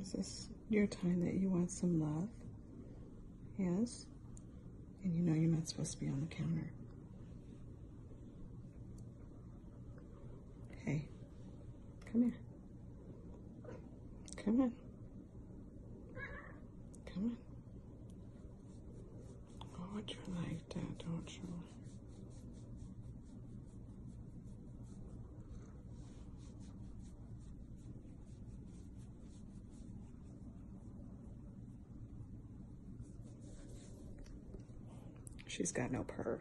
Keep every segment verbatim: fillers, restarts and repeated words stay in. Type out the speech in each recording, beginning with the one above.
Is this your time that you want some love? Yes? And you know you're not supposed to be on the counter. Hey, come here. Come on. Come on. Oh, you like that, don't you? She's got no purr.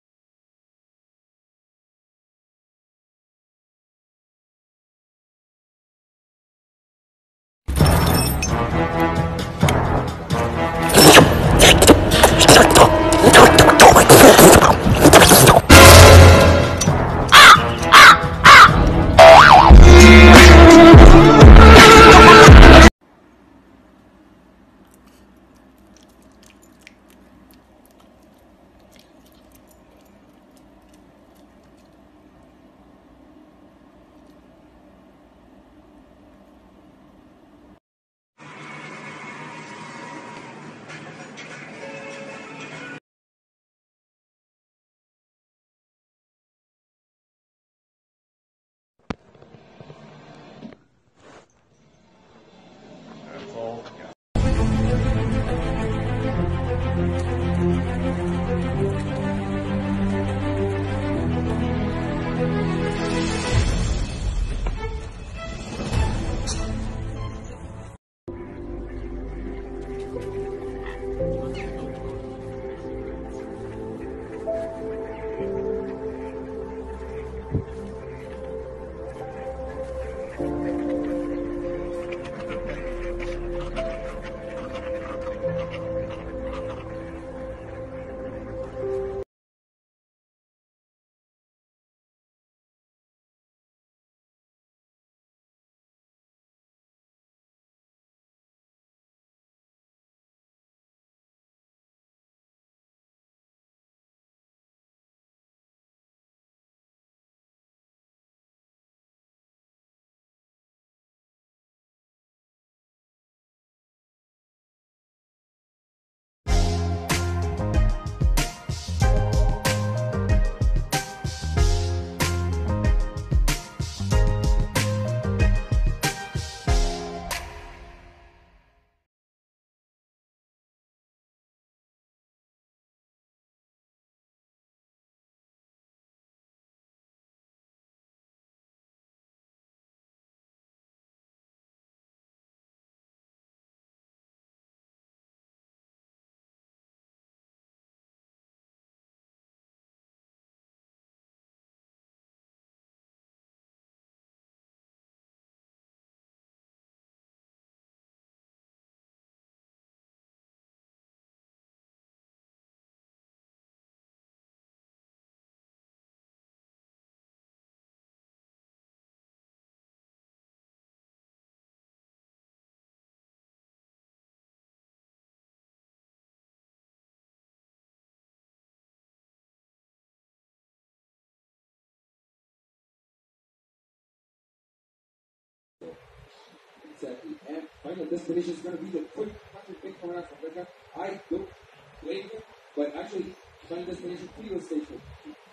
Exactly. And final destination is going to be the quick one hundred Bitcoin out from America. I don't blame you, but actually, final destination fuel station.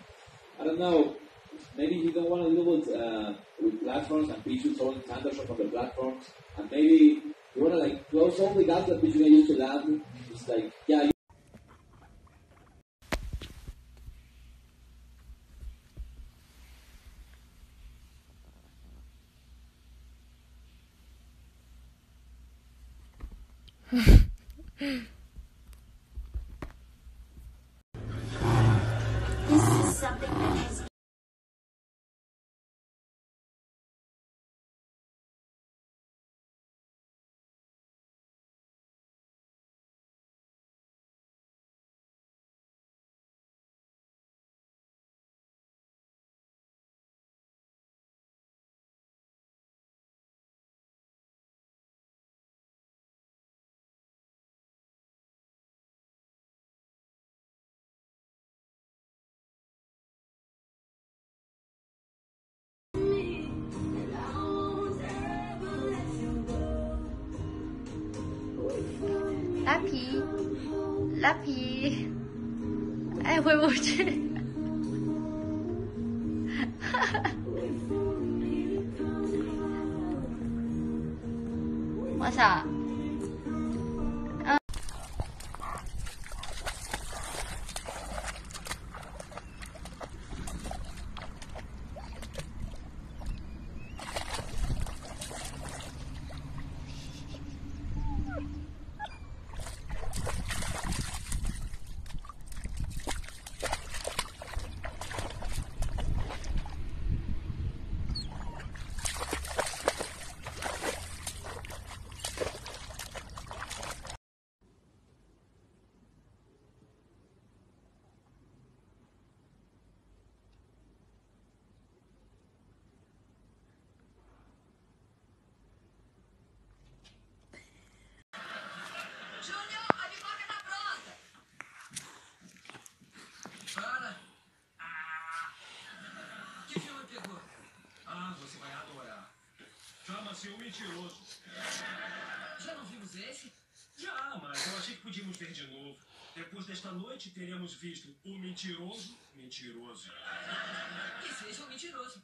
I don't know. Maybe you don't want to deal with, uh, with platforms and people throwing tanders from the platforms, and maybe you want to like close all the gaps that people use to land. It's like, yeah. This is something that has 拉皮，拉皮，哎，回不去。我想。 Seu mentiroso. Já não vimos esse? Já, mas eu achei que podíamos ver de novo. Depois desta noite, teremos visto o mentiroso mentiroso. Que seja um mentiroso.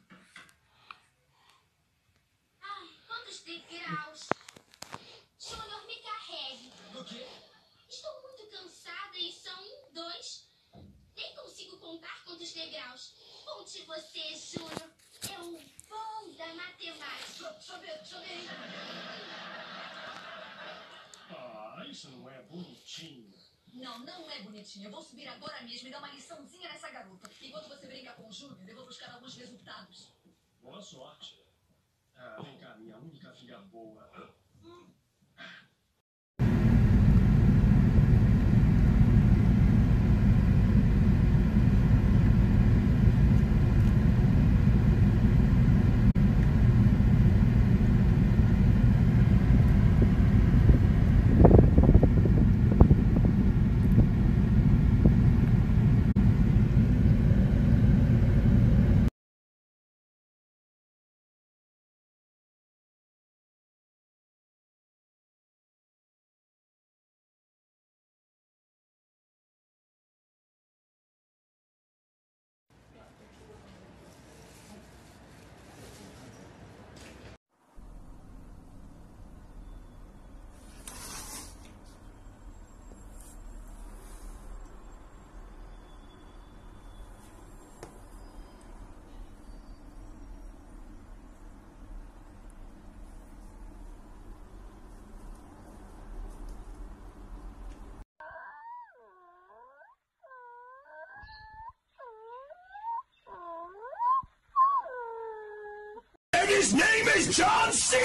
Ai, quantos degraus. Júnior, me carregue. Do quê? Estou muito cansada e são um, dois. Nem consigo contar quantos degraus. Conte você, Júnior. É o bom da matemática. Saber, saber. Ah, isso não é bonitinho. Não, não é bonitinho. Eu vou subir agora mesmo e dar uma liçãozinha nessa garota. Enquanto você brinca com o Júnior, eu vou buscar alguns resultados. Boa sorte. Ah, vem cá, minha única filha boa. Hum. And his name is John C.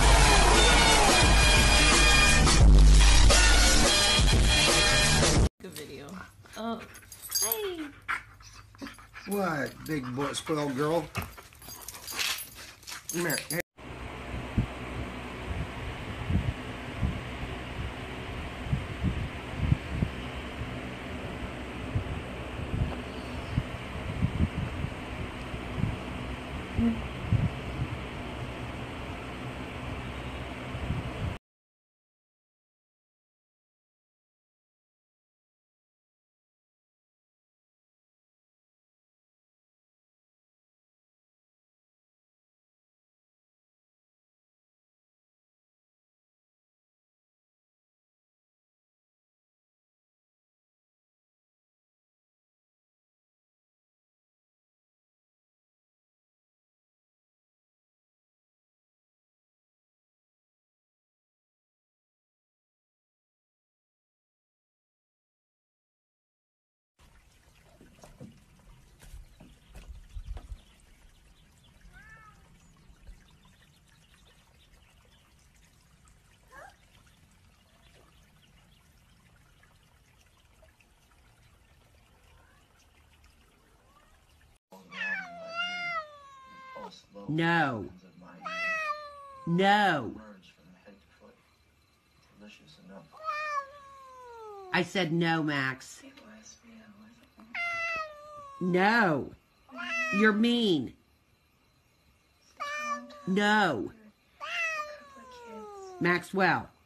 Good video. Oh, hey. What, big boy, spoiled girl? Come here. Hey. No. No. I said no, Max. No. You're mean. No. Maxwell.